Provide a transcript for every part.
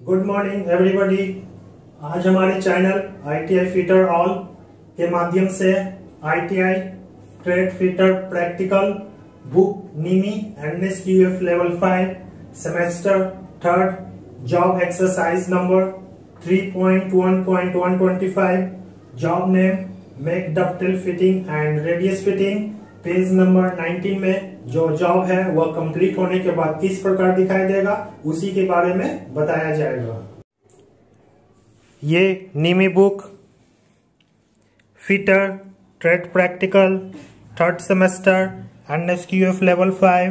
Good morning everybody. आज हमारे channel ITI fitter all के माध्यम से ITI trade fitter practical book NIMI NSQF level 5 semester 3rd job exercise number 3.1.125 job name make ductile fitting and radius fitting page number 19 में जो job है वह complete होने के बाद किस प्रकार दिखाई देगा उसी के बारे में बताया जाएगा। ये NIMI book fitter trade practical 3rd semester NSQF level 5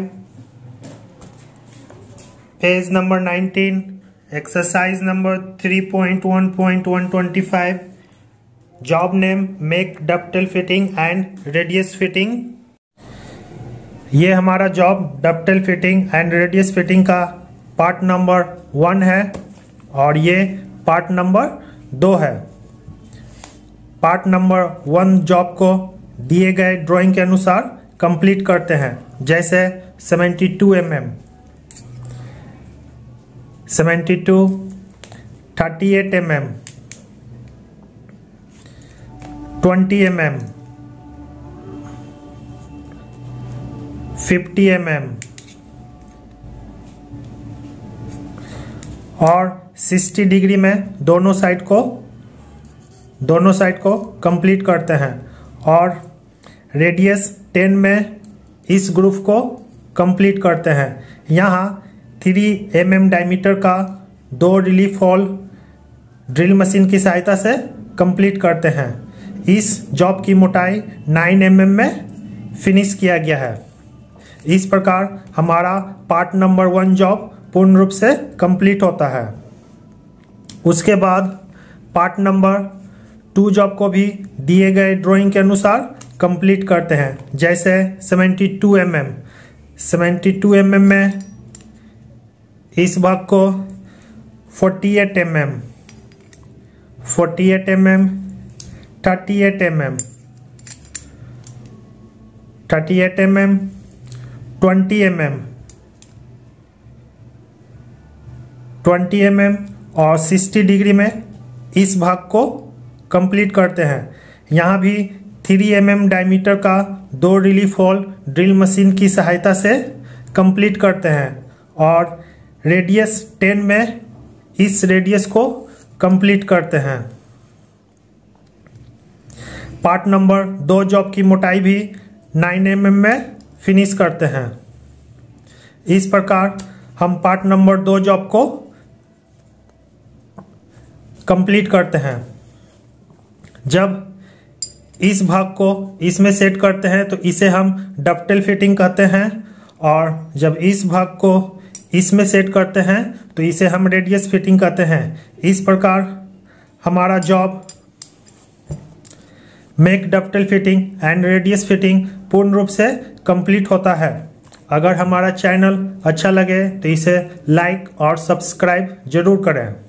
page number 19 exercise number 3.1.125 job name make ductile fitting and radius fitting. ये हमारा job ductile fitting and radius fitting का पार्ट नंबर 1 है और ये पार्ट नंबर 2 है। Part number 1 job को दिए गए ड्राइंग के अनुसार कंप्लीट करते हैं, जैसे 72 mm, 72, 38 mm, 20 mm, 50 mm और 60 डिग्री में दोनों साइड को कंप्लीट करते हैं और रेडियस 10 में इस ग्रुप को कंप्लीट करते हैं। यहाँ 3 mm डायमीटर का 2 रिलीफ होल ड्रिल मशीन की सहायता से कंप्लीट करते हैं। इस जॉब की मोटाई 9 mm में फिनिश किया गया है। इस प्रकार हमारा पार्ट नंबर 1 जॉब पूर्ण रूप से कंप्लीट होता है। उसके बाद पार्ट नंबर 2 जॉब को भी दिए गए ड्राइंग के अनुसार कंप्लीट करते हैं, जैसे 72 mm, 72 mm में इस भाग को 48 mm, 48 mm, 38 mm, 38 mm, 20 mm, 20 mm और 60 डिग्री में इस भाग को कंप्लीट करते हैं। यहाँ भी 3 mm डायमीटर का 2 रिलीफ होल ड्रिल मशीन की सहायता से कंप्लीट करते हैं और रेडियस 10 में इस रेडियस को कंप्लीट करते हैं। पार्ट नंबर 2 जॉब की मोटाई भी 9 mm में फिनिश करते हैं। इस प्रकार हम पार्ट नंबर 2 जॉब को कंप्लीट करते हैं। जब इस भाग को इसमें सेट करते हैं तो इसे हम डक्टाइल फिटिंग कहते हैं और जब इस भाग को इसमें सेट करते हैं तो इसे हम रेडियस फिटिंग कहते हैं। इस प्रकार हमारा job make ductile fitting and radius fitting पूर्ण रूप से कंप्लीट होता है। अगर हमारा चैनल अच्छा लगे तो इसे लाइक और सब्सक्राइब जरूर करें।